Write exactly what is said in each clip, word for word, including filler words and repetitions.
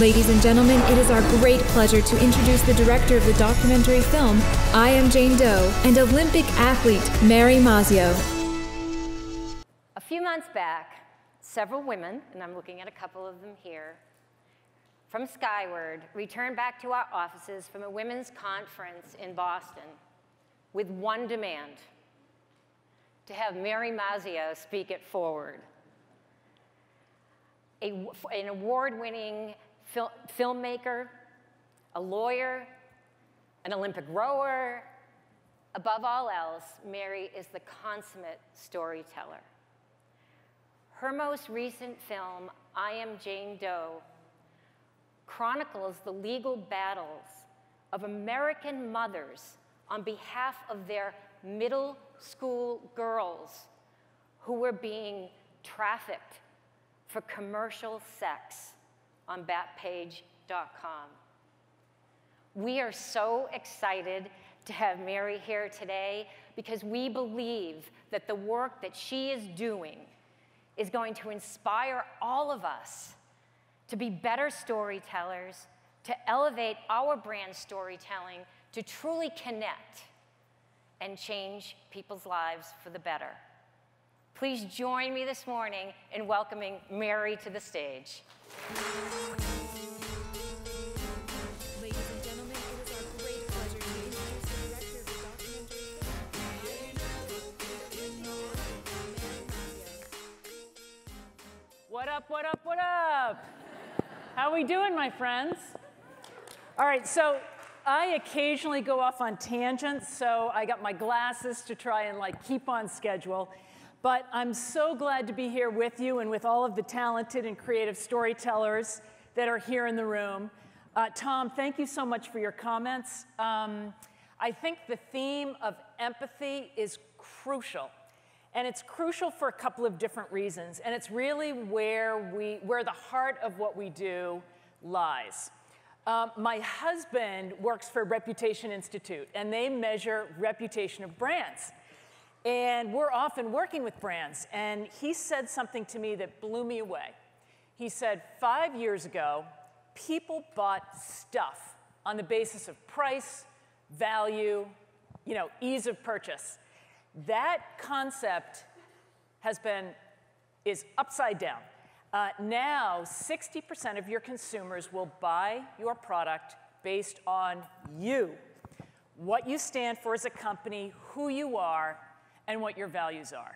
Ladies and gentlemen, it is our great pleasure to introduce the director of the documentary film, I Am Jane Doe, and Olympic athlete, Mary Mazzio. A few months back, several women, and I'm looking at a couple of them here, from Skyword returned back to our offices from a women's conference in Boston with one demand: to have Mary Mazzio speak it forward. A, an award-winning fil filmmaker, a lawyer, an Olympic rower. Above all else, Mary is the consummate storyteller. Her most recent film, I Am Jane Doe, chronicles the legal battles of American mothers on behalf of their middle school girls who were being trafficked for commercial sex on bat page dot com. We are so excited to have Mary here today because we believe that the work that she is doing is going to inspire all of us to be better storytellers, to elevate our brand storytelling, to truly connect and change people's lives for the better. Please join me this morning in welcoming Mary to the stage. Ladies and gentlemen, it is our great pleasure to introduce the director of the documentary film, Mary Mazzio. What up, what up, what up? How we doing, my friends? All right, so I occasionally go off on tangents, so I got my glasses to try and like keep on schedule. But I'm so glad to be here with you and with all of the talented and creative storytellers that are here in the room. Uh, Tom, thank you so much for your comments. Um, I think the theme of empathy is crucial. And it's crucial for a couple of different reasons. And it's really where, we, where the heart of what we do lies. Um, my husband works for Reputation Institute, and they measure reputation of brands. And we're often working with brands. And he said something to me that blew me away. He said, five years ago, people bought stuff on the basis of price, value, you know, ease of purchase. That concept has been, is upside down. Uh, now, sixty percent of your consumers will buy your product based on you, what you stand for as a company, who you are, and what your values are.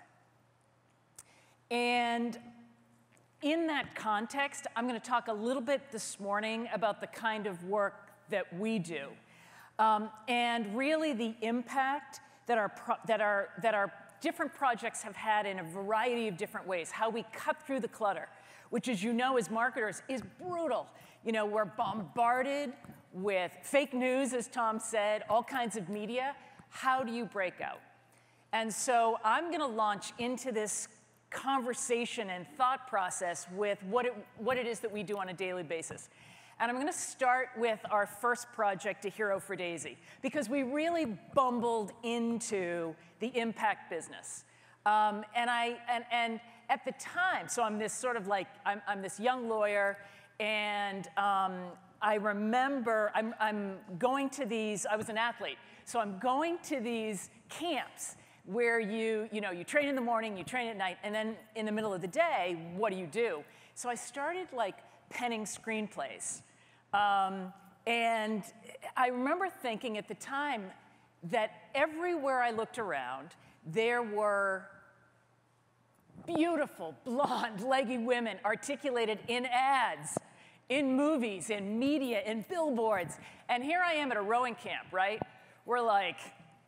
And in that context, I'm going to talk a little bit this morning about the kind of work that we do, um, and really the impact that our, pro that, our, that our different projects have had in a variety of different ways, how we cut through the clutter, which, as you know, as marketers, is brutal. You know, we're bombarded with fake news, as Tom said, all kinds of media. How do you break out? And so I'm going to launch into this conversation and thought process with what it, what it is that we do on a daily basis. And I'm going to start with our first project, A Hero for Daisy, because we really bumbled into the impact business. Um, and, I, and, and at the time, so I'm this sort of like, I'm, I'm this young lawyer, and um, I remember I'm, I'm going to these, I was an athlete, so I'm going to these camps where you, you know, you train in the morning, you train at night, and then in the middle of the day, what do you do? So I started like penning screenplays. Um, and I remember thinking at the time that everywhere I looked around, there were beautiful, blonde, leggy women articulated in ads, in movies, in media, in billboards. And here I am at a rowing camp, right? We're like,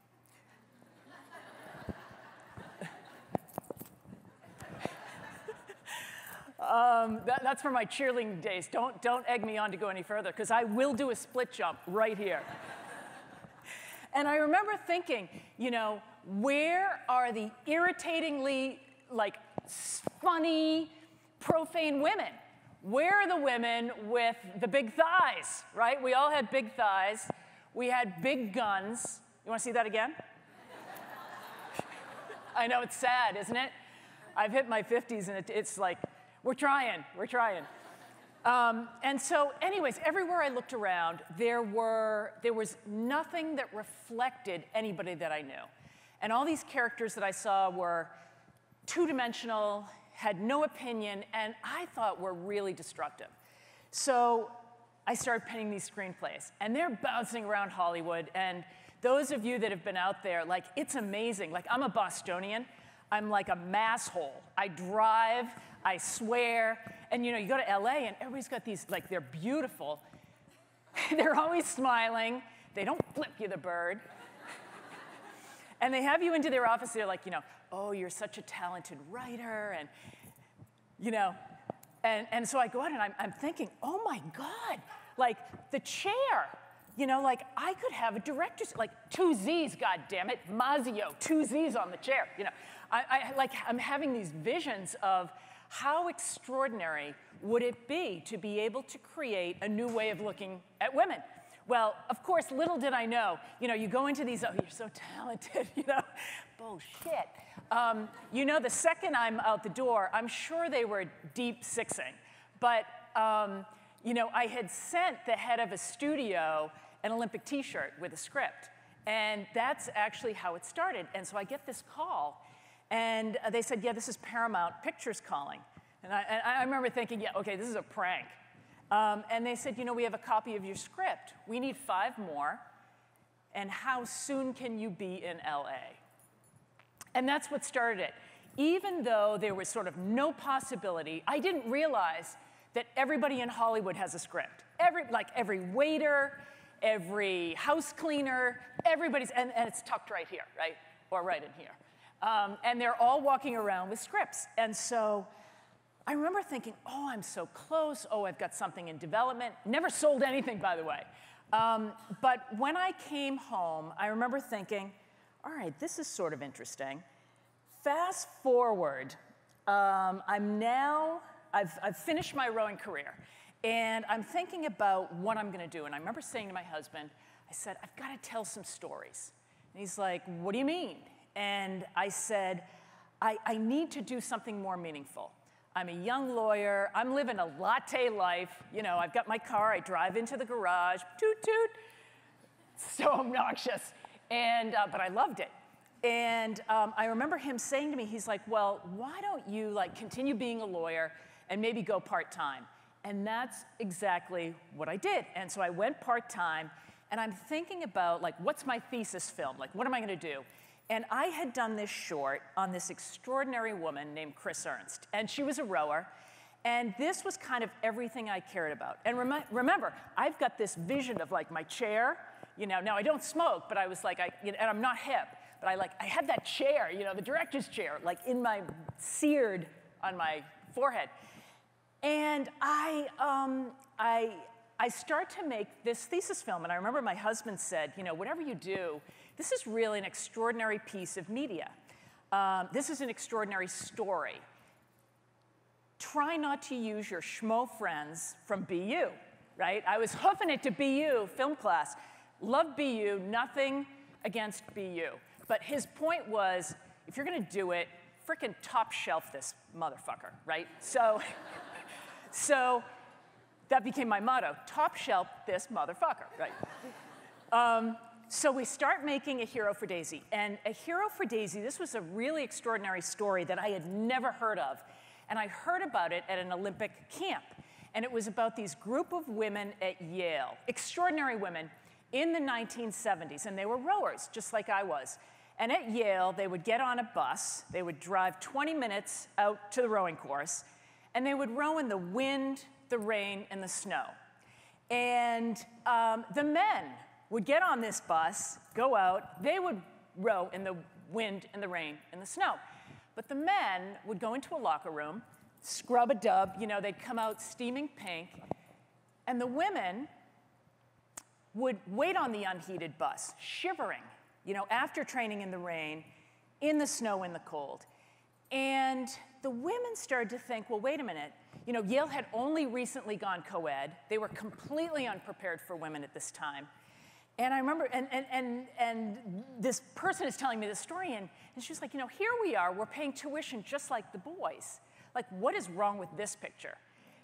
Um, that, that's from my cheerleading days. Don't, don't egg me on to go any further, because I will do a split jump right here. And I remember thinking, you know, where are the irritatingly, like, funny, profane women? Where are the women with the big thighs, right? We all had big thighs. We had big guns. You want to see that again? I know, it's sad, isn't it? I've hit my fifties, and it, it's like, we're trying, we're trying. Um, and so anyways, everywhere I looked around, there, were, there was nothing that reflected anybody that I knew. And all these characters that I saw were two-dimensional, had no opinion, and I thought were really destructive. So I started penning these screenplays, and they're bouncing around Hollywood. And those of you that have been out there, like, it's amazing. Like, I'm a Bostonian. I'm like a masshole. I drive, I swear, and you know, you go to L A, and everybody's got these, like, they're beautiful. They're always smiling. They don't flip you the bird. And they have you into their office. They're like, you know, oh, you're such a talented writer, and, you know, and, and so I go out, and I'm, I'm thinking, oh, my God, like, the chair. You know, like, I could have a director's, like, two Z's, God damn it, Mazzio, two Z's on the chair. You know, I, I, like, I'm having these visions of how extraordinary would it be to be able to create a new way of looking at women. Well, of course, little did I know, you know, you go into these, oh, you're so talented, you know, bullshit. Um, you know, the second I'm out the door, I'm sure they were deep sixing. But, um, you know, I had sent the head of a studio an Olympic t-shirt with a script. And that's actually how it started. And so I get this call, and they said, yeah, this is Paramount Pictures calling. And I, and I remember thinking, yeah, okay, this is a prank. Um, and they said, you know, we have a copy of your script. We need five more. And how soon can you be in L A? And that's what started it. Even though there was sort of no possibility, I didn't realize that everybody in Hollywood has a script. Every, like every waiter, every house cleaner, everybody's, and, and it's tucked right here, right? Or right in here. Um, and they're all walking around with scripts. And so I remember thinking, oh, I'm so close. Oh, I've got something in development. Never sold anything, by the way. Um, but when I came home, I remember thinking, all right, this is sort of interesting. Fast forward, um, I'm now, I've, I've finished my rowing career. And I'm thinking about what I'm going to do. And I remember saying to my husband, I said, I've got to tell some stories. And he's like, what do you mean? And I said, I, I need to do something more meaningful. I'm a young lawyer. I'm living a latte life. You know, I've got my car. I drive into the garage. Toot, toot. So obnoxious. And, uh, but I loved it. And um, I remember him saying to me, he's like, well, why don't you like continue being a lawyer and maybe go part-time? And that's exactly what I did. And so I went part-time, and I'm thinking about, like, what's my thesis film? Like, what am I going to do? And I had done this short on this extraordinary woman named Chris Ernst. And she was a rower. And this was kind of everything I cared about. And rem remember, I've got this vision of, like, my chair. You know, now I don't smoke, but I was like, I, you know, and I'm not hip. But I, like, I had that chair, you know, the director's chair, like, in my, seared on my forehead. And I, um, I, I start to make this thesis film. And I remember my husband said, you know, whatever you do, this is really an extraordinary piece of media. Um, this is an extraordinary story. Try not to use your schmo friends from B U, right? I was hoofing it to B U, film class. Love B U, nothing against B U. But his point was, if you're going to do it, frickin' top shelf this motherfucker, right? So, so that became my motto, top shelf this motherfucker, right? Um, so we start making A Hero for Daisy. And A Hero for Daisy, this was a really extraordinary story that I had never heard of. And I heard about it at an Olympic camp. And it was about these group of women at Yale, extraordinary women, in the nineteen seventies. And they were rowers, just like I was. And at Yale, they would get on a bus, they would drive twenty minutes out to the rowing course, and they would row in the wind, the rain, and the snow. And um, the men would get on this bus, go out, they would row in the wind and the rain and the snow. But the men would go into a locker room, scrub a dub, you know, they'd come out steaming pink, and the women would wait on the unheated bus, shivering, you know, after training in the rain, in the snow, in the cold. And the women started to think, well, wait a minute. You know, Yale had only recently gone co-ed. They were completely unprepared for women at this time. And I remember, and, and, and, and this person is telling me this story, and, and she was like, you know, here we are, we're paying tuition just like the boys. Like, what is wrong with this picture?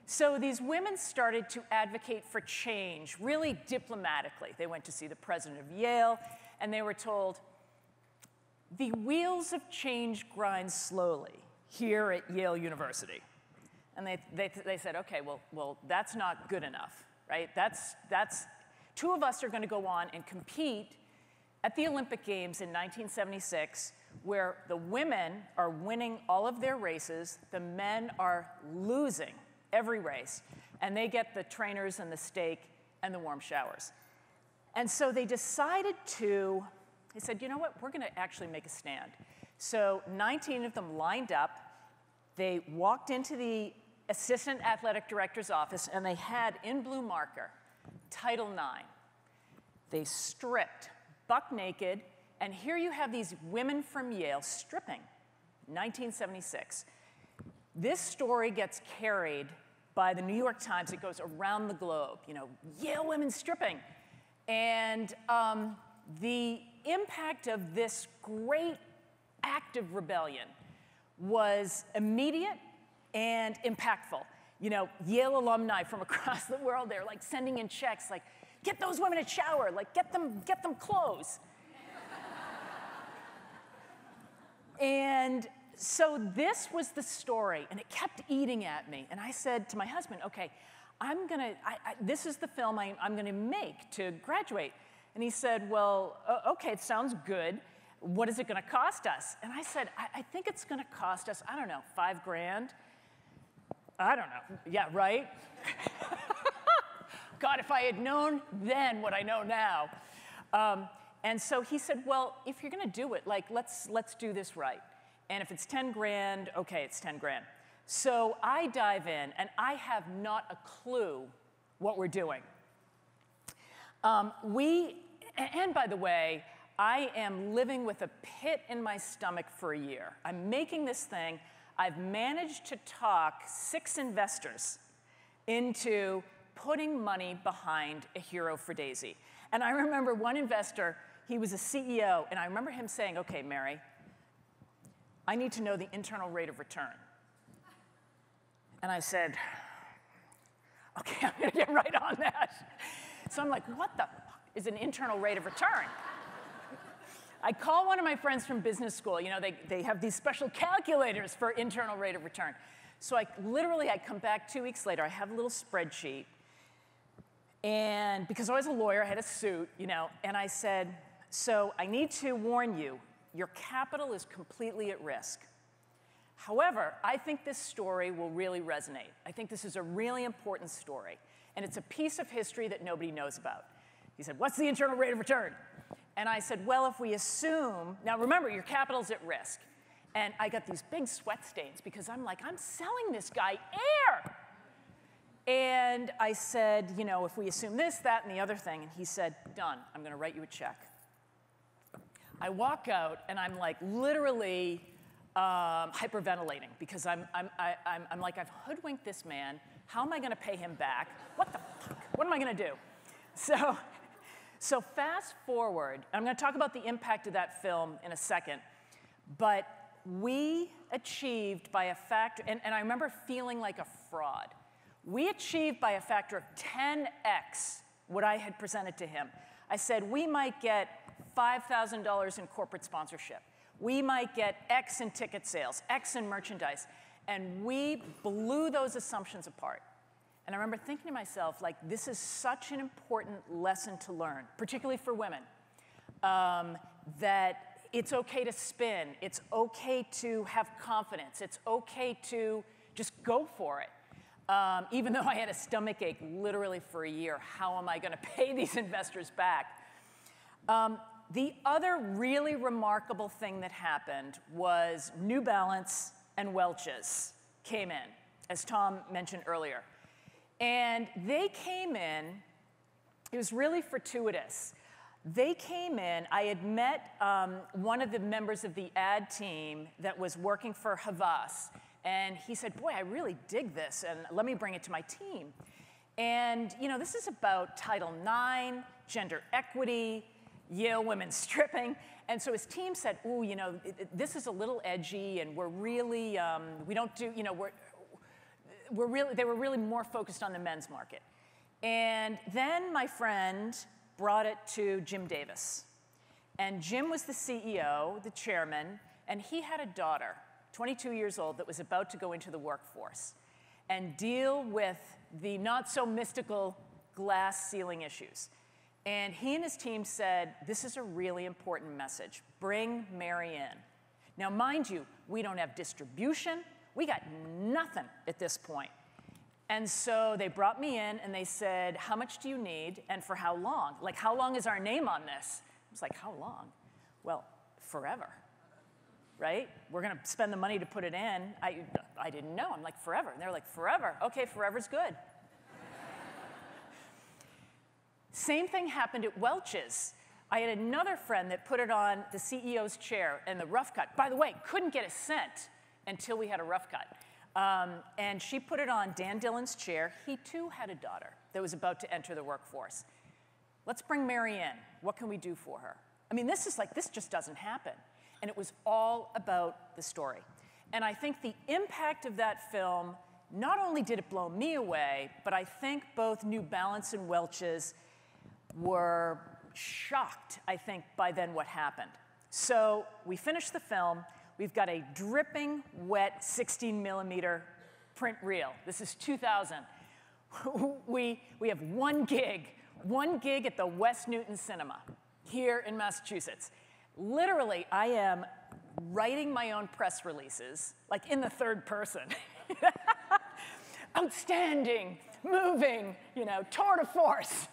So these women started to advocate for change, really diplomatically. They went to see the president of Yale, and they were told, the wheels of change grind slowly here at Yale University. And they, they, they said, okay, well, well, that's not good enough, right? That's, that's, two of us are going to go on and compete at the Olympic Games in nineteen seventy-six, where the women are winning all of their races, the men are losing every race, and they get the trainers and the steak and the warm showers. And so they decided to, they said, you know what, we're going to actually make a stand. So nineteen of them lined up. They walked into the assistant athletic director's office, and they had in blue marker, Title nine. They stripped, buck naked, and here you have these women from Yale stripping, nineteen seventy-six. This story gets carried by the New York Times. It goes around the globe, you know, Yale women stripping. And um, the impact of this great act of rebellion was immediate and impactful. You know, Yale alumni from across the world, they're like sending in checks, like, get those women a shower, like, get them, get them clothes. And so this was the story, and it kept eating at me. And I said to my husband, okay, I'm gonna, I, I, this is the film I, I'm gonna make to graduate. And he said, well, uh, okay, it sounds good. What is it gonna cost us? And I said, I, I think it's gonna cost us, I don't know, five grand? I don't know, yeah, right? God, if I had known then what I know now. Um, and so he said, well, if you're gonna do it, like, let's, let's do this right. And if it's ten grand, okay, it's ten grand. So I dive in, and I have not a clue what we're doing. Um, we, and by the way, I am living with a pit in my stomach for a year. I'm making this thing. I've managed to talk six investors into putting money behind A Hero for Daisy. And I remember one investor, he was a C E O, and I remember him saying, okay, Mary, I need to know the internal rate of return. And I said, okay, I'm gonna get right on that. So I'm like, what the fuck is an internal rate of return? I call one of my friends from business school. You know, they, they have these special calculators for internal rate of return. So I literally, I come back two weeks later, I have a little spreadsheet. And because I was a lawyer, I had a suit, you know, and I said, so I need to warn you, your capital is completely at risk. However, I think this story will really resonate. I think this is a really important story. And it's a piece of history that nobody knows about. He said, what's the internal rate of return? And I said, well, if we assume, now remember, your capital's at risk. And I got these big sweat stains because I'm like, I'm selling this guy air. And I said, you know, if we assume this, that, and the other thing. And he said, done, I'm going to write you a check. I walk out, and I'm like literally um, hyperventilating because I'm, I'm, I, I'm, I'm like, I've hoodwinked this man. How am I going to pay him back? What the fuck? What am I going to do? So, so fast forward, I'm going to talk about the impact of that film in a second, but we achieved by a factor, and, and I remember feeling like a fraud. We achieved by a factor of ten X what I had presented to him. I said, we might get five thousand dollars in corporate sponsorship. We might get X in ticket sales, X in merchandise. And we blew those assumptions apart. And I remember thinking to myself, like, this is such an important lesson to learn, particularly for women, um, that it's okay to spin. It's okay to have confidence. It's okay to just go for it. Um, even though I had a stomach ache literally for a year, how am I going to pay these investors back? Um, the other really remarkable thing that happened was New Balance and Welch's came in, as Tom mentioned earlier. And they came in, it was really fortuitous. They came in, I had met um, one of the members of the ad team that was working for Havas, and he said, boy, I really dig this, and let me bring it to my team. And you know, this is about Title nine, gender equity, Yale women stripping. And so his team said, ooh, you know, it, it, this is a little edgy, and we're really, um, we don't do, you know, we're, were really, they were really more focused on the men's market. And then my friend brought it to Jim Davis. And Jim was the C E O, the chairman, and he had a daughter, twenty-two years old, that was about to go into the workforce and deal with the not so mystical glass ceiling issues. And he and his team said, this is a really important message. Bring Mary in. Now, mind you, we don't have distribution. We got nothing at this point. And so they brought me in and they said, how much do you need and for how long? Like, how long is our name on this? I was like, how long? Well, forever, right? We're going to spend the money to put it in. I, I didn't know. I'm like, forever. And they're like, forever. OK, forever's good. Same thing happened at Welch's. I had another friend that put it on the C E O's chair and the rough cut. By the way, couldn't get a cent until we had a rough cut. Um, and she put it on Dan Dillon's chair. He, too, had a daughter that was about to enter the workforce. Let's bring Mary in. What can we do for her? I mean, this is like, this just doesn't happen. And it was all about the story. And I think the impact of that film, not only did it blow me away, but I think both New Balance and Welch's were shocked, I think, by then what happened. So we finished the film. We've got a dripping wet sixteen millimeter print reel. This is two thousand. we, we have one gig, one gig at the West Newton Cinema here in Massachusetts. Literally, I am writing my own press releases, like in the third person. Outstanding, moving, you know, tour de force.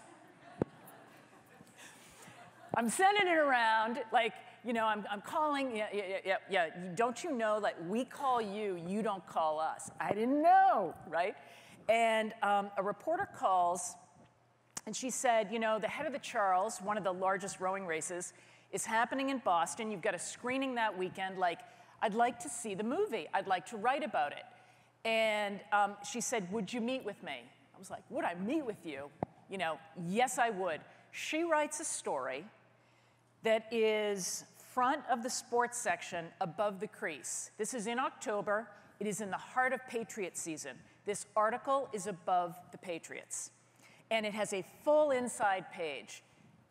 I'm sending it around, like, you know, I'm, I'm calling, yeah, yeah, yeah, yeah, don't you know, like, we call you, you don't call us. I didn't know, right? And um, a reporter calls, and she said, you know, the head of the Charles, one of the largest rowing races, is happening in Boston. You've got a screening that weekend. Like, I'd like to see the movie. I'd like to write about it. And um, she said, would you meet with me? I was like, would I meet with you? You know, yes, I would. She writes a story that is front of the sports section above the crease. This is in October. It is in the heart of Patriot season. This article is above the Patriots. And it has a full inside page.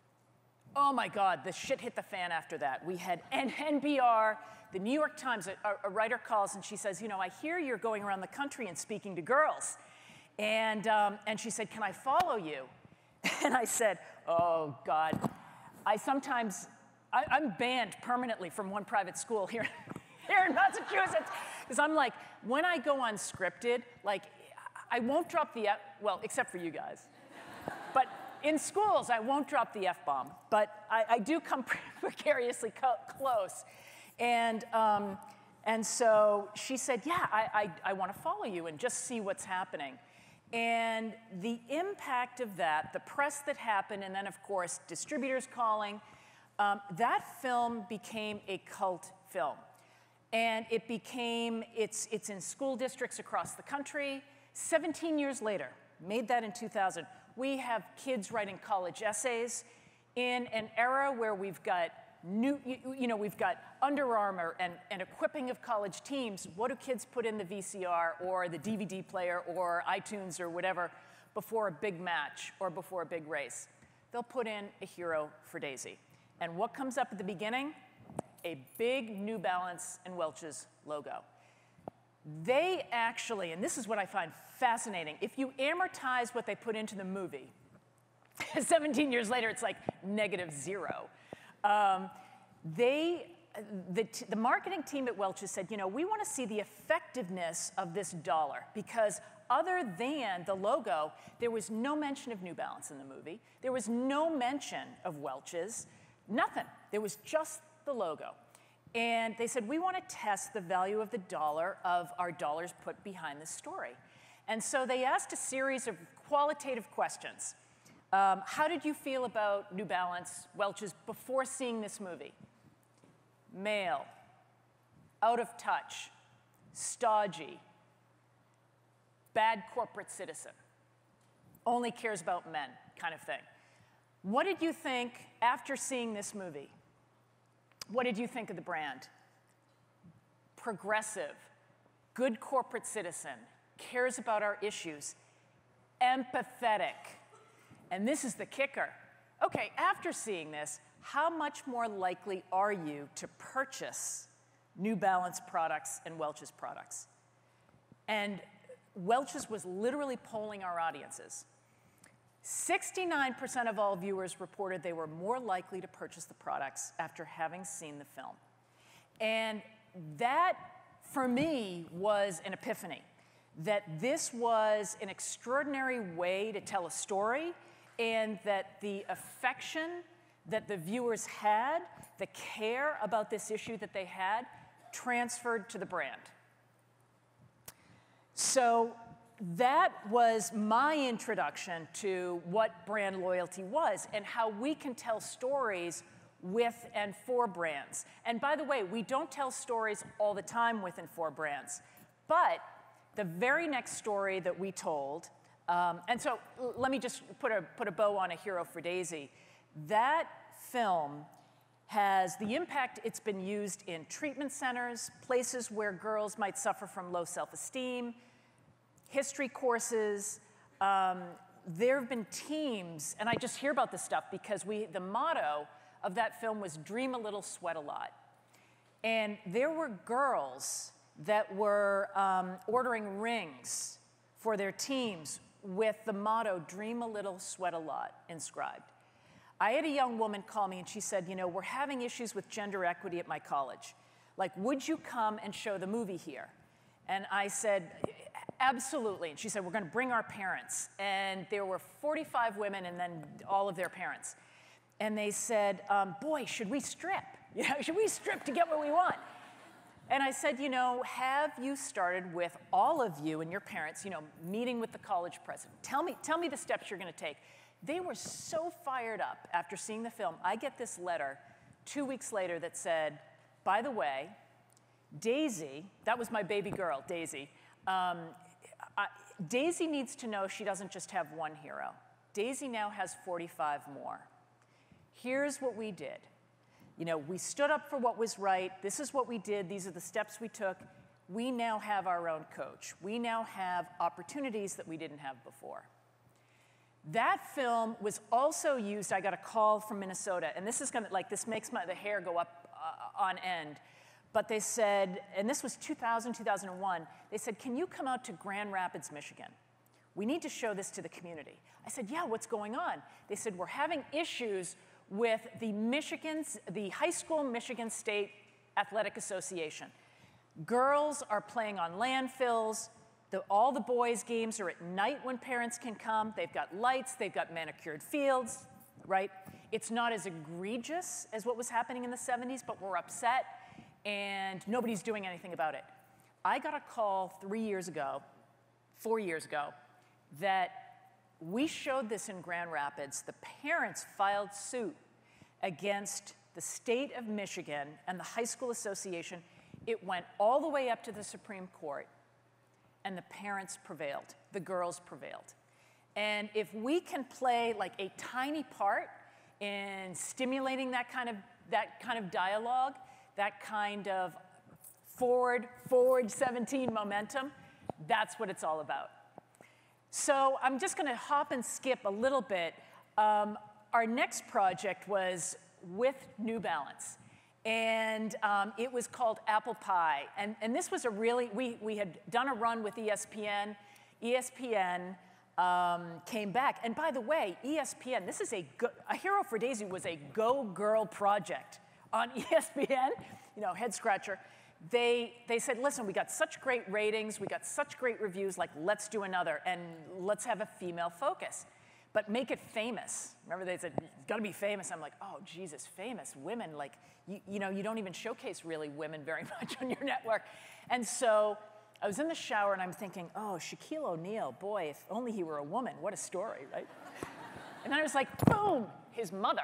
Oh my God, the shit hit the fan after that. We had N B R, the New York Times, a, a writer calls and she says, you know, I hear you're going around the country and speaking to girls. And, um, and she said, can I follow you? And I said, oh God. I sometimes, I, I'm banned permanently from one private school here, here in Massachusetts. Because I'm like, when I go unscripted, like, I won't drop the F, well, except for you guys. But in schools, I won't drop the F-bomb. But I, I do come precariously co close. And, um, and so she said, yeah, I, I, I want to follow you and just see what's happening. And the impact of that, the press that happened, and then, of course, distributors calling, um, that film became a cult film. And it became, it's, it's in school districts across the country. seventeen years later, made that in two thousand, we have kids writing college essays in an era where we've got new, you, you know, we've got Under Armour and, and equipping of college teams. What do kids put in the V C R or the D V D player or iTunes or whatever before a big match or before a big race? They'll put in a hero for Daisy. And what comes up at the beginning? A big New Balance and Welch's logo. They actually, and this is what I find fascinating, if you amortize what they put into the movie, seventeen years later, it's like negative zero. Um, they, the, the marketing team at Welch's said, you know, we want to see the effectiveness of this dollar because other than the logo, there was no mention of New Balance in the movie. There was no mention of Welch's, nothing. There was just the logo. And they said, we want to test the value of the dollar of our dollars put behind this story. And so they asked a series of qualitative questions. Um, how did you feel about New Balance, Welch's, before seeing this movie? Male, out of touch, stodgy, bad corporate citizen, only cares about men, kind of thing. What did you think after seeing this movie? What did you think of the brand? Progressive, good corporate citizen, cares about our issues, empathetic. And this is the kicker. Okay, after seeing this, how much more likely are you to purchase New Balance products and Welch's products? And Welch's was literally polling our audiences. sixty-nine percent of all viewers reported they were more likely to purchase the products after having seen the film. And that, for me, was an epiphany, that this was an extraordinary way to tell a story, and that the affection that the viewers had, the care about this issue that they had, transferred to the brand. So that was my introduction to what brand loyalty was and how we can tell stories with and for brands. And by the way, we don't tell stories all the time with and for brands. But the very next story that we told, um, and so let me just put a, put a bow on A Hero for Daisy. That film has the impact it's been used in treatment centers, places where girls might suffer from low self-esteem, history courses. Um, there have been teams, and I just hear about this stuff because we, the motto of that film was dream a little, sweat a lot. And there were girls that were um, ordering rings for their teams with the motto, dream a little, sweat a lot, inscribed. I had a young woman call me and she said, you know, we're having issues with gender equity at my college. Like, would you come and show the movie here? And I said, absolutely. And she said, we're going to bring our parents. And there were forty-five women and then all of their parents. And they said, um, boy, should we strip? You know, should we strip to get what we want? And I said, you know, have you started with all of you and your parents, you know, meeting with the college president? Tell me, tell me the steps you're going to take. They were so fired up after seeing the film. I get this letter two weeks later that said, by the way, Daisy, that was my baby girl, Daisy. Um, I, Daisy needs to know she doesn't just have one hero. Daisy now has forty-five more. Here's what we did. You know, we stood up for what was right. This is what we did. These are the steps we took. We now have our own coach. We now have opportunities that we didn't have before. That film was also used. I got a call from Minnesota, and this is gonna, like, this makes my, the hair go up uh, on end. But they said, and this was two thousand, two thousand one, they said, can you come out to Grand Rapids, Michigan? We need to show this to the community. I said, yeah, what's going on? They said, we're having issues with the Michigan's, the High School Michigan State Athletic Association. Girls are playing on landfills. The, all the boys' games are at night when parents can come. They've got lights, they've got manicured fields, right? It's not as egregious as what was happening in the seventies, but we're upset, and nobody's doing anything about it. I got a call three years ago, four years ago, that we showed this in Grand Rapids. The parents filed suit against the state of Michigan and the High School Association. It went all the way up to the Supreme Court, and the parents prevailed. The girls prevailed. And if we can play like a tiny part in stimulating that kind of, that kind of dialogue, that kind of forward, forward seventeen momentum, that's what it's all about. So I'm just going to hop and skip a little bit. Um, our next project was with New Balance. And um, it was called Apple Pie. And, and this was a really, we, we had done a run with E S P N. E S P N um, came back. And by the way, E S P N, this is a, go, A Hero for Daisy was a Go Girl project on E S P N, you know, head scratcher. They, they said, listen, we got such great ratings, we got such great reviews, like, let's do another, and let's have a female focus. But make it famous. Remember, they said, it's got to be famous. I'm like, oh, Jesus, famous women. Like, you, you know, you don't even showcase really women very much on your network. And so I was in the shower, and I'm thinking, oh, Shaquille O'Neal, boy, if only he were a woman. What a story, right? And then I was like, boom, his mother.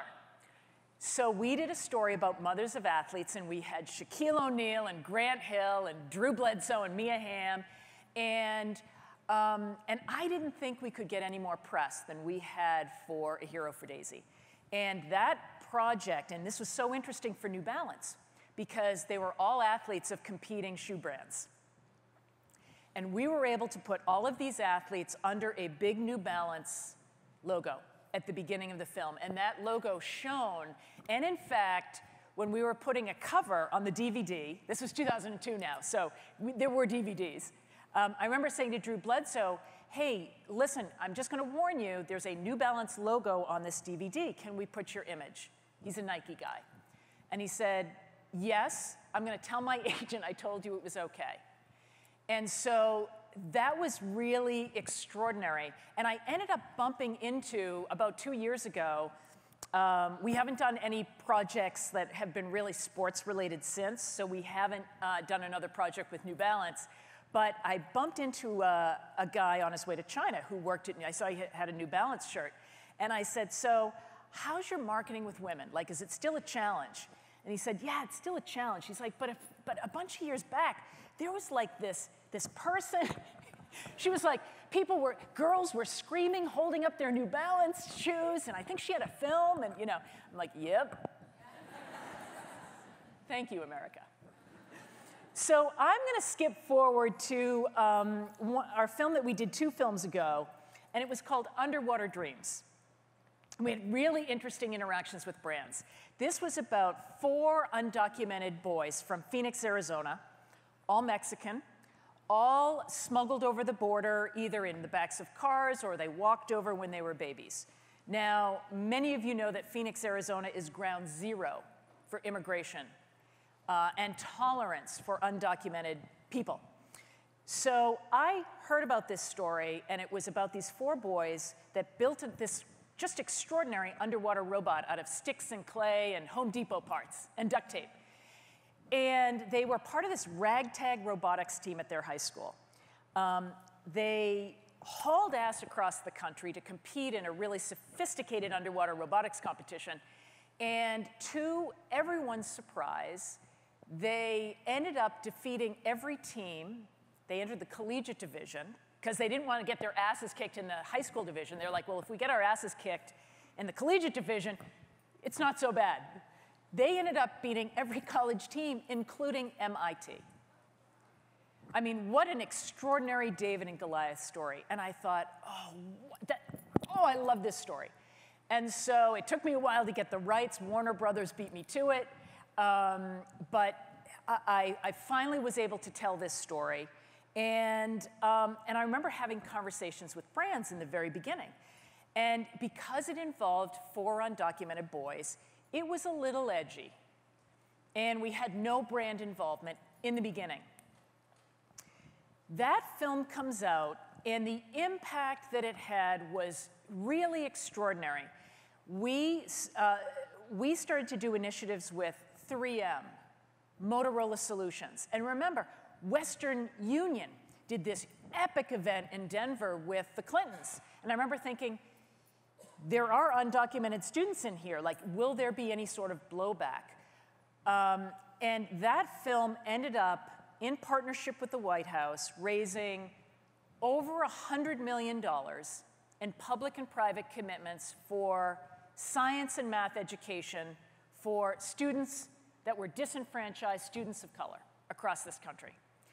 So we did a story about mothers of athletes, and we had Shaquille O'Neal and Grant Hill and Drew Bledsoe and Mia Hamm. And Um, and I didn't think we could get any more press than we had for A Hero for Daisy. And that project, and this was so interesting for New Balance, because they were all athletes of competing shoe brands. And we were able to put all of these athletes under a big New Balance logo at the beginning of the film. And that logo shone. And in fact, when we were putting a cover on the D V D, this was two thousand two now, so we, there were D V Ds. Um, I remember saying to Drew Bledsoe, hey, listen, I'm just gonna warn you, there's a New Balance logo on this D V D. Can we put your image? He's a Nike guy. And he said, yes, I'm gonna tell my agent I told you it was okay. And so that was really extraordinary. And I ended up bumping into, about two years ago, um, we haven't done any projects that have been really sports related since, so we haven't uh, done another project with New Balance. But I bumped into a, a guy on his way to China who worked at, I saw he had a New Balance shirt. And I said, so how's your marketing with women? Like, is it still a challenge? And he said, yeah, it's still a challenge. He's like, but, if, but a bunch of years back, there was like this, this person, she was like, people were, girls were screaming, holding up their New Balance shoes, and I think she had a film, and you know, I'm like, yep. Thank you, America. So I'm gonna skip forward to um, one, our film that we did two films ago, and it was called Underwater Dreams. We had really interesting interactions with brands. This was about four undocumented boys from Phoenix, Arizona, all Mexican, all smuggled over the border, either in the backs of cars or they walked over when they were babies. Now, many of you know that Phoenix, Arizona is ground zero for immigration uh, and tolerance for undocumented people. So I heard about this story, and it was about these four boys that built this just extraordinary underwater robot out of sticks and clay and Home Depot parts and duct tape. And they were part of this ragtag robotics team at their high school. Um, they hauled ass across the country to compete in a really sophisticated underwater robotics competition. And to everyone's surprise, they ended up defeating every team. They entered the collegiate division because they didn't want to get their asses kicked in the high school division. They're like, well, if we get our asses kicked in the collegiate division, it's not so bad. They ended up beating every college team, including M I T. I mean, what an extraordinary David and Goliath story. And I thought, oh, that, oh, I love this story. And so it took me a while to get the rights. Warner Brothers beat me to it. Um, but I, I finally was able to tell this story. And, um, and I remember having conversations with brands in the very beginning. And because it involved four undocumented boys, it was a little edgy. And we had no brand involvement in the beginning. That film comes out, and the impact that it had was really extraordinary. We, uh, we started to do initiatives with three M, Motorola Solutions. And remember, Western Union did this epic event in Denver with the Clintons. And I remember thinking, there are undocumented students in here. Like, will there be any sort of blowback? Um, and that film ended up, in partnership with the White House, raising over one hundred million dollars in public and private commitments for science and math education for students that were disenfranchised, students of color across this country.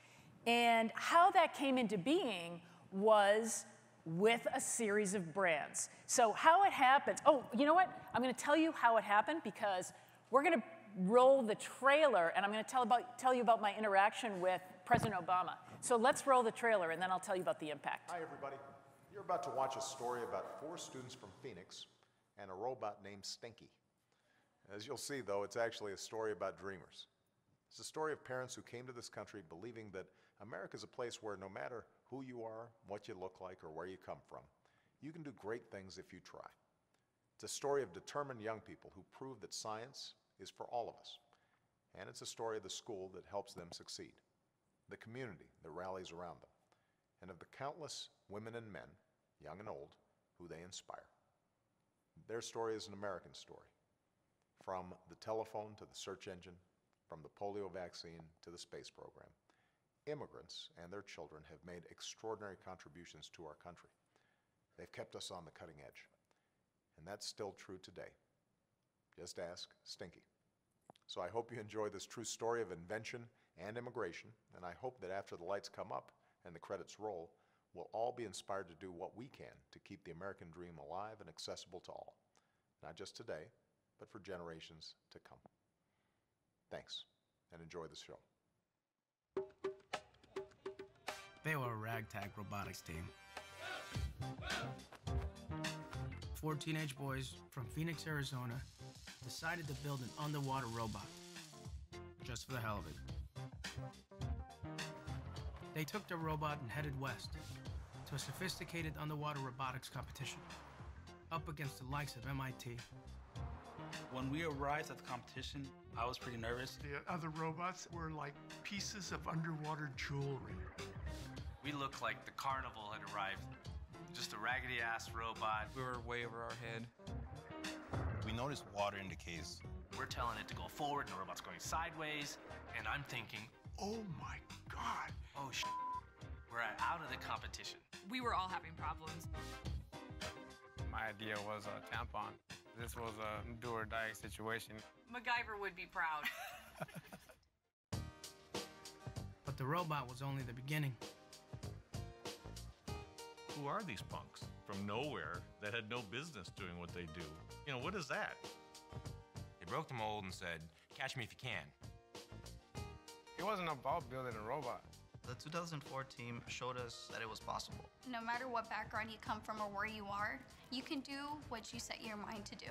And how that came into being was with a series of brands. So how it happens, oh, you know what? I'm gonna tell you how it happened because we're gonna roll the trailer and I'm gonna tell, about, tell you about my interaction with President Obama. So let's roll the trailer and then I'll tell you about the impact. Hi everybody. You're about to watch a story about four students from Phoenix and a robot named Stinky. As you'll see though, it's actually a story about dreamers. It's a story of parents who came to this country believing that America's a place where no matter who you are, what you look like, or where you come from, you can do great things if you try. It's a story of determined young people who prove that science is for all of us. And it's a story of the school that helps them succeed, the community that rallies around them, and of the countless women and men, young and old, who they inspire. Their story is an American story. From the telephone to the search engine, from the polio vaccine to the space program, immigrants and their children have made extraordinary contributions to our country. They've kept us on the cutting edge. And that's still true today. Just ask Stinky. So I hope you enjoy this true story of invention and immigration, and I hope that after the lights come up and the credits roll, we'll all be inspired to do what we can to keep the American dream alive and accessible to all, not just today, but for generations to come. Thanks, and enjoy the show. They were a ragtag robotics team. Four teenage boys from Phoenix, Arizona, decided to build an underwater robot, just for the hell of it. They took their robot and headed west to a sophisticated underwater robotics competition, up against the likes of M I T. When we arrived at the competition, I was pretty nervous. The other robots were like pieces of underwater jewelry. We looked like the carnival had arrived. Just a raggedy-ass robot. We were way over our head. We noticed water in the case. We're telling it to go forward, and the robot's going sideways, and I'm thinking, Oh my God. oh, sh**, we're out of the competition. We were all having problems. My idea was a tampon. This was a do-or-die situation. MacGyver would be proud. But the robot was only the beginning. Who are these punks from nowhere that had no business doing what they do? You know, what is that? They broke the mold and said, catch me if you can. It wasn't about building a robot. The two thousand four team showed us that it was possible. No matter what background you come from or where you are, you can do what you set your mind to do.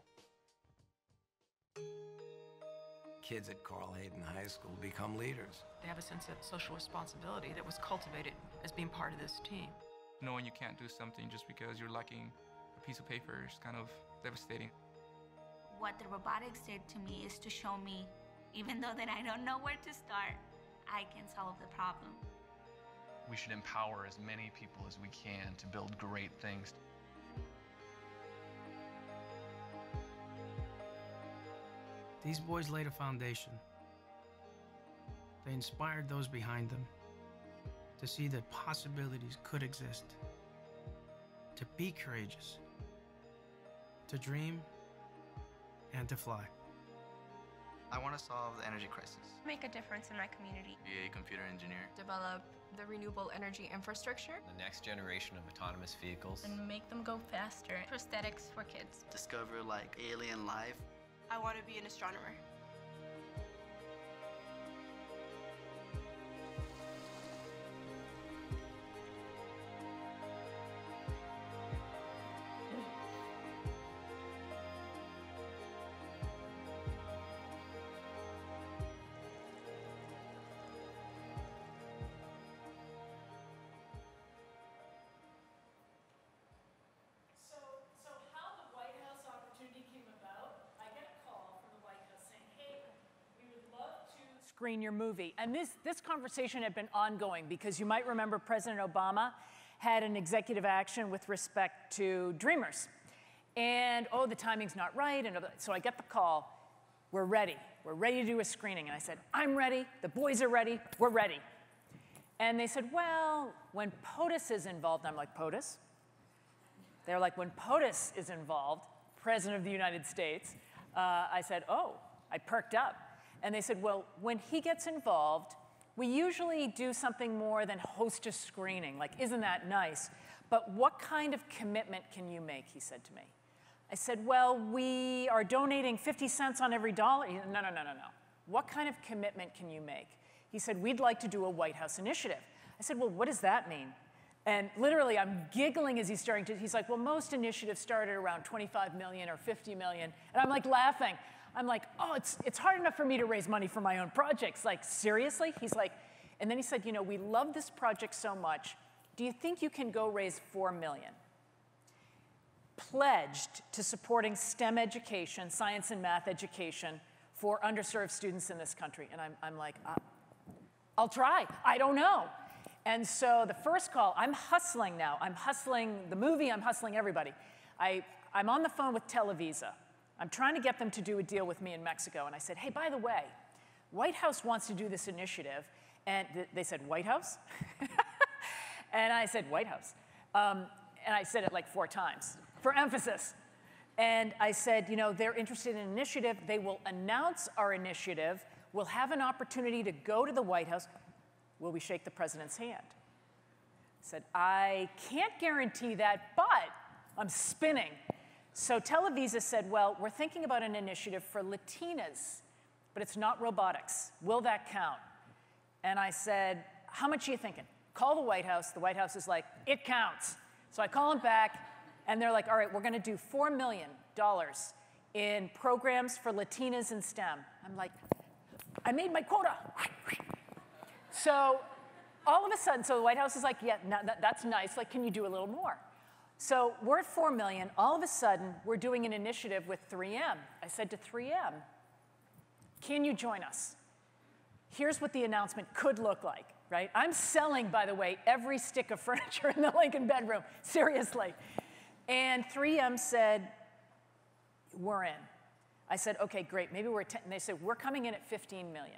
Kids at Carl Hayden High School become leaders. They have a sense of social responsibility that was cultivated as being part of this team. Knowing you can't do something just because you're lacking a piece of paper is kind of devastating. What the robotics did to me is to show me, even though that I don't know where to start, I can solve the problem. We should empower as many people as we can to build great things. These boys laid a foundation. They inspired those behind them to see that possibilities could exist, to be courageous, to dream, and to fly. I want to solve the energy crisis. Make a difference in my community. Be a computer engineer. Develop the renewable energy infrastructure. The next generation of autonomous vehicles. And make them go faster. Prosthetics for kids. Discover like alien life. I want to be an astronomer. Screen your movie. And this, this conversation had been ongoing because you might remember President Obama had an executive action with respect to Dreamers. And, oh, the timing's not right. And so I get the call, we're ready. We're ready to do a screening. And I said, I'm ready. The boys are ready. We're ready. And they said, well, when POTUS is involved, I'm like, POTUS? They're like, when POTUS is involved, President of the United States, uh, I said, oh, I perked up. And they said, well, when he gets involved, we usually do something more than host a screening. Like, isn't that nice? But what kind of commitment can you make, he said to me. I said, well, we are donating fifty cents on every dollar. He said, no, no, no, no, no. What kind of commitment can you make? He said, we'd like to do a White House initiative. I said, well, what does that mean? And literally, I'm giggling as he's starting to, he's like, well, most initiatives start at around twenty-five million or fifty million. And I'm like laughing. I'm like, oh, it's, it's hard enough for me to raise money for my own projects. Like, seriously? He's like, and then he said, you know, we love this project so much. Do you think you can go raise four million? Pledged to supporting STEM education, science and math education for underserved students in this country. And I'm, I'm like, uh, I'll try. I don't know. And so the first call, I'm hustling now. I'm hustling the movie. I'm hustling everybody. I, I'm on the phone with Televisa. I'm trying to get them to do a deal with me in Mexico. And I said, hey, by the way, White House wants to do this initiative. And th they said, White House? And I said, White House. Um, and I said it like four times for emphasis. And I said, you know, they're interested in an initiative. They will announce our initiative. We'll have an opportunity to go to the White House. Will we shake the president's hand? said, I can't guarantee that, but I'm spinning. So Televisa said, well, we're thinking about an initiative for Latinas, but it's not robotics. Will that count? And I said, how much are you thinking? Call the White House. The White House is like, it counts. So I call them back, and they're like, all right, we're going to do four million dollars in programs for Latinas in STEM. I'm like, I made my quota. So all of a sudden, so the White House is like, yeah, no, that, that's nice. Like, can you do a little more? So we're at four million. All of a sudden, we're doing an initiative with three M. I said to three M, can you join us? Here's what the announcement could look like, right? I'm selling, by the way, every stick of furniture in the Lincoln bedroom, seriously. And three M said, we're in. I said, okay, great, maybe we're ten. And they said, we're coming in at fifteen million.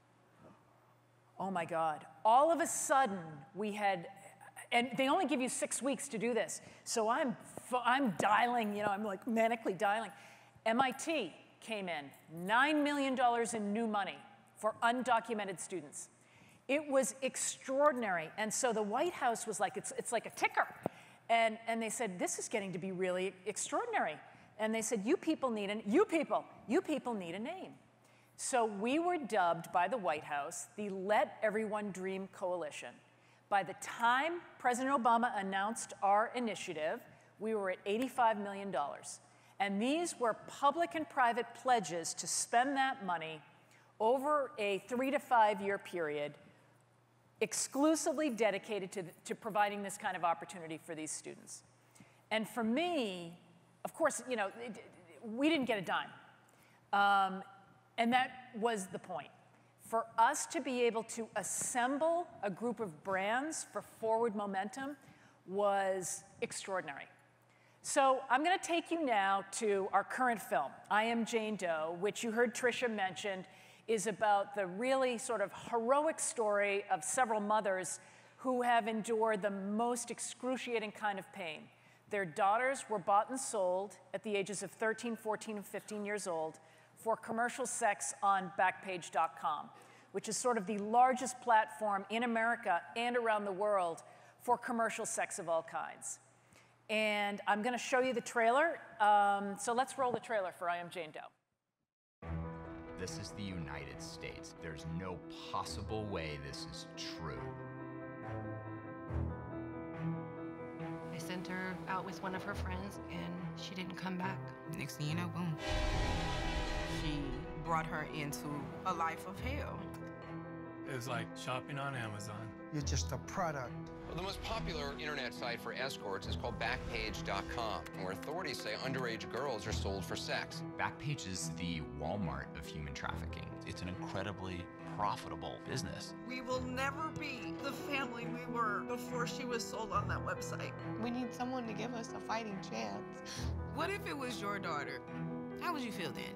Oh my God. All of a sudden, we had, and they only give you six weeks to do this. So I'm, I'm dialing, you know, I'm like manically dialing. M I T came in, nine million dollars in new money for undocumented students. It was extraordinary. And so the White House was like, it's, it's like a ticker. And, and they said, this is getting to be really extraordinary. And they said, you people need an, you people, you people need a name. So we were dubbed by the White House the Let Everyone Dream Coalition. By the time President Obama announced our initiative, we were at eighty-five million dollars. And these were public and private pledges to spend that money over a three to five year period, exclusively dedicated to, to providing this kind of opportunity for these students. And for me, of course, you know, it, we didn't get a dime. Um, and that was the point. For us to be able to assemble a group of brands for forward momentum was extraordinary. So I'm going to take you now to our current film, I Am Jane Doe, which you heard Tricia mentioned is about the really sort of heroic story of several mothers who have endured the most excruciating kind of pain. Their daughters were bought and sold at the ages of thirteen, fourteen, and fifteen years old for commercial sex on Backpage dot com, which is sort of the largest platform in America and around the world for commercial sex of all kinds. And I'm going to show you the trailer. Um, so let's roll the trailer for I Am Jane Doe. This is the United States. There's no possible way this is true. I sent her out with one of her friends, and she didn't come back. Next thing you know, boom. She brought her into a life of hell. It was like shopping on Amazon. You're just a product. Well, the most popular internet site for escorts is called Backpage dot com, where authorities say underage girls are sold for sex. Backpage is the Walmart of human trafficking. It's an incredibly profitable business. We will never be the family we were before she was sold on that website. We need someone to give us a fighting chance. What if it was your daughter? How would you feel then?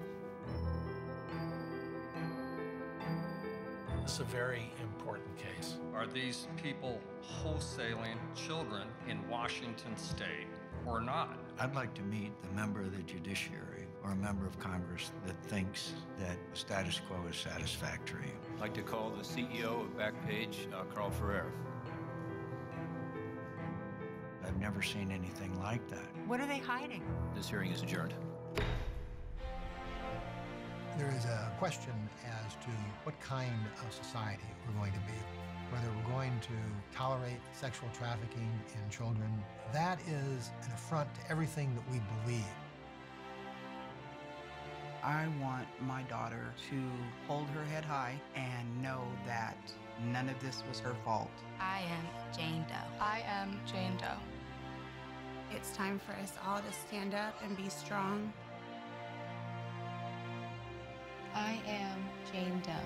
This is a very important case. Are these people wholesaling children in Washington state or not? I'd like to meet the member of the judiciary or a member of Congress that thinks that status quo is satisfactory. I'd like to call the C E O of Backpage, uh, Carl Ferrer. I've never seen anything like that. What are they hiding? This hearing is adjourned. There is a question as to what kind of society we're going to be. Whether we're going to tolerate sexual trafficking in children. That is an affront to everything that we believe. I want my daughter to hold her head high and know that none of this was her fault. I am Jane Doe. I am Jane Doe. It's time for us all to stand up and be strong. I am Jane Doe.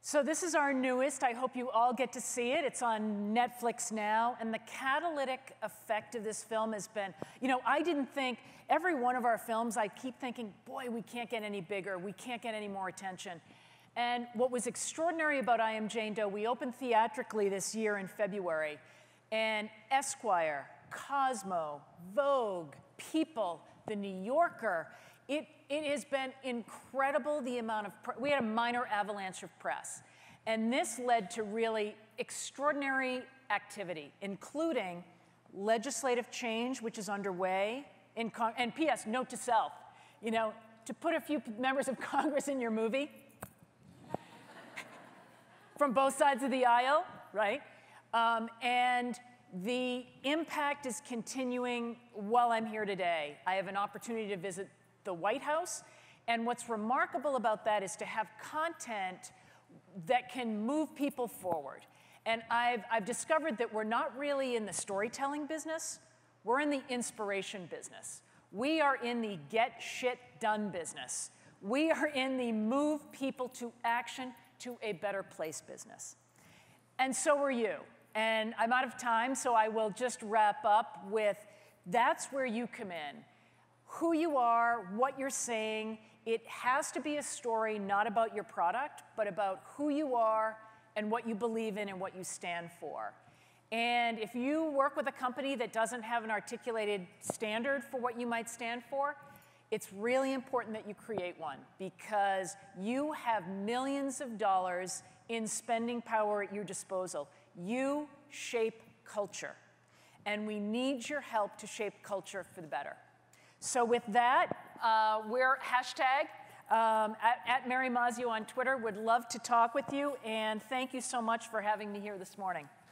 So this is our newest. I hope you all get to see it. It's on Netflix now. And the catalytic effect of this film has been, you know, I didn't think, every one of our films, I keep thinking, boy, we can't get any bigger. We can't get any more attention. And what was extraordinary about I Am Jane Doe, we opened theatrically this year in February. And Esquire, Cosmo, Vogue, People, The New Yorker, it, it has been incredible the amount of, we had a minor avalanche of press. And this led to really extraordinary activity, including legislative change, which is underway, in Con and P S, note to self, you know, to put a few members of Congress in your movie, from both sides of the aisle, right? Um, and the impact is continuing while I'm here today. I have an opportunity to visit the White House, and what's remarkable about that is to have content that can move people forward. And I've, I've discovered that we're not really in the storytelling business, we're in the inspiration business. We are in the get shit done business. We are in the move people to action to a better place business. And so are you. And I'm out of time, so I will just wrap up with, that's where you come in. Who you are, what you're saying. It has to be a story not about your product, but about who you are and what you believe in and what you stand for. And if you work with a company that doesn't have an articulated standard for what you might stand for, it's really important that you create one, because you have millions of dollars in spending power at your disposal. You shape culture, and we need your help to shape culture for the better. So with that, uh, we're hashtag um, at, at Mary Mazzio on Twitter. Would love to talk with you, and thank you so much for having me here this morning.